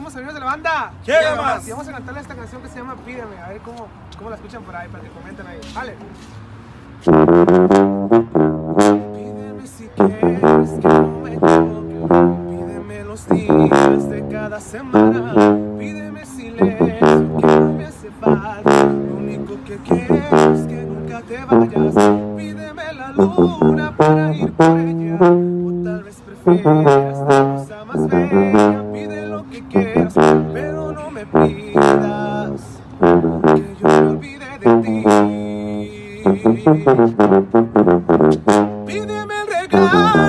somos amigos de la banda. Llega más. Y vamos a cantarle esta canción que se llama Pídeme. A ver cómo la escuchan por ahí, para que comenten ahí. Vale. Pídeme si quieres que no me equivoque. Pídeme los días de cada semana. Pídeme silencio que no me hace falta. Lo único que quiero es que nunca te vayas. Pídeme la luna para ir por ella. O tal vez prefieras la cosa más bella. Pide lo que quieras, pero no me pidas que yo me olvide de ti. Pídeme el regalo